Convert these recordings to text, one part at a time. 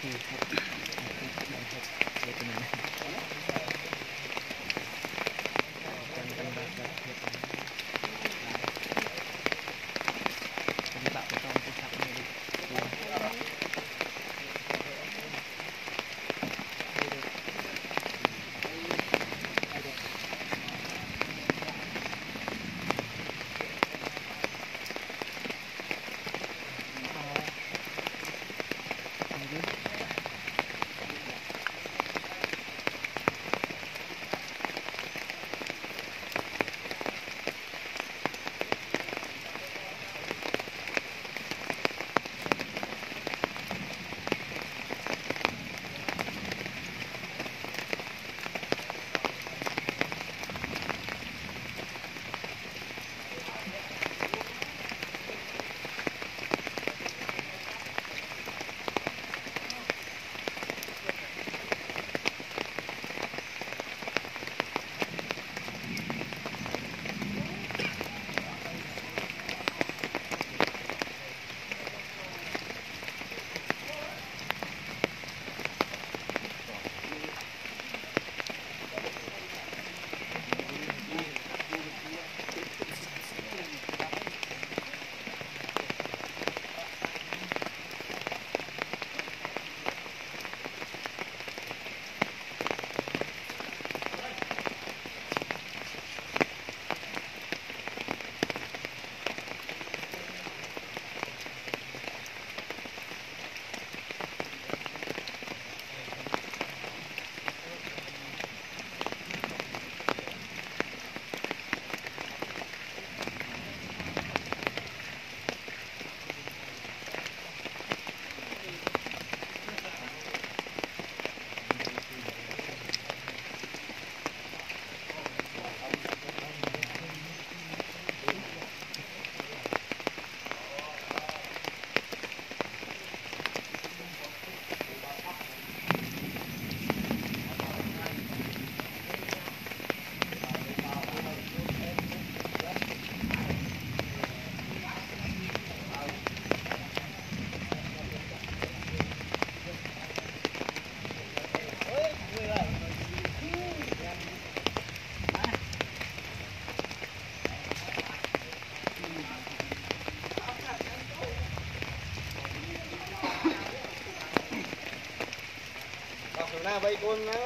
Vậy con nó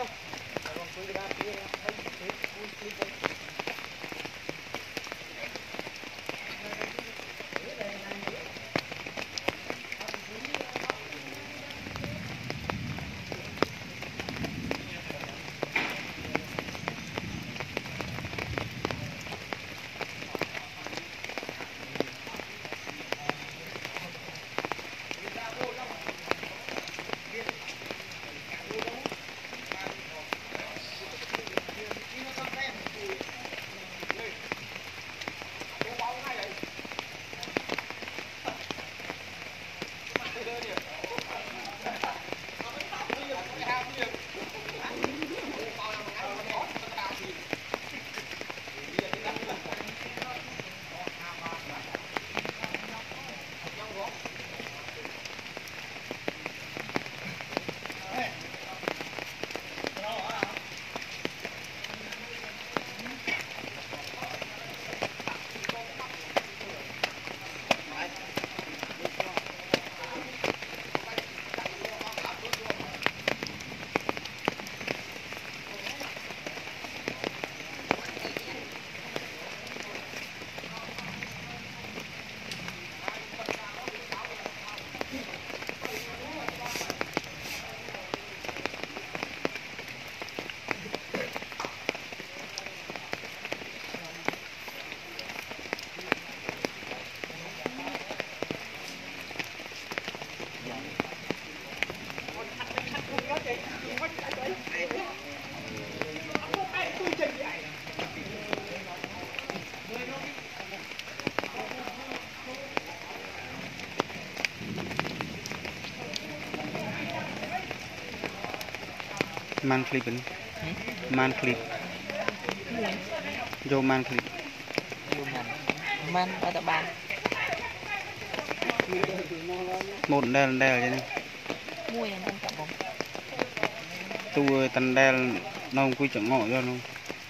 man clip ini man clip vô man clip man ở tập bàn một đèn đèn vậy này mùi này đang chậm không tôi tần đèl nông quy chẳng ngọ cho nó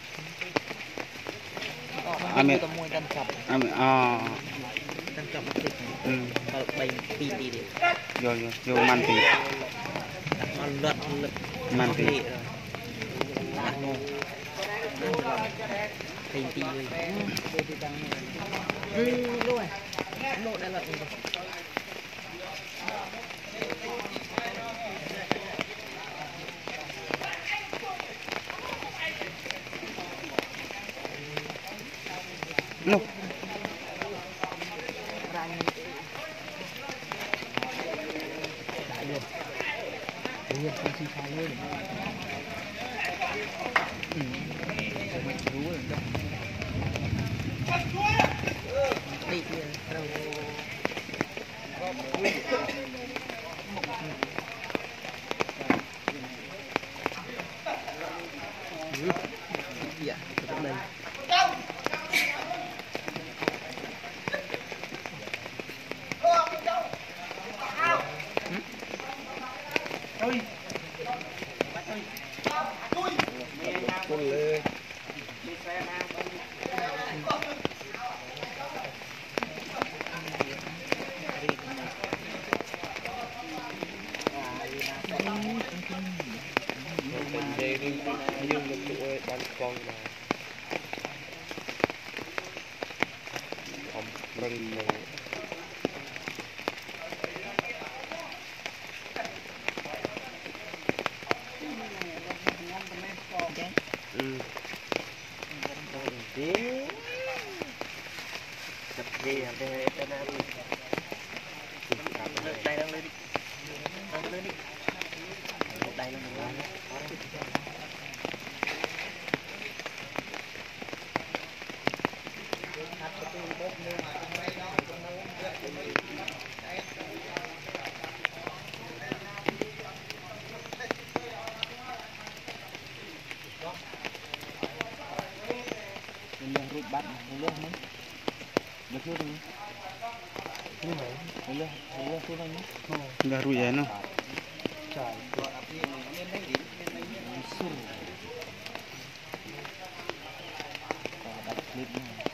mình có mùi đang chậm đang chậm một bay pin đi đi vô man thì nó lật man thì pin đi rồi nộ đã lật rồi no đại luôn không chi phá luôn mình rú rồi đâu đi đâu dạ đây con lê đây đi nhưng một tụi đang con là không bên này chụp gì à đây đây đây đây đang lên đi đang lên đi đây là mình rút bắt lướt mấy được chưa đi lướt xuống đây ra rui vậy nó trời sung đặt clip này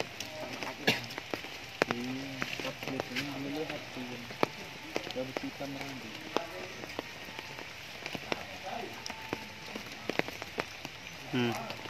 đặt clip ini lướt hết tiền rồi đi camera đi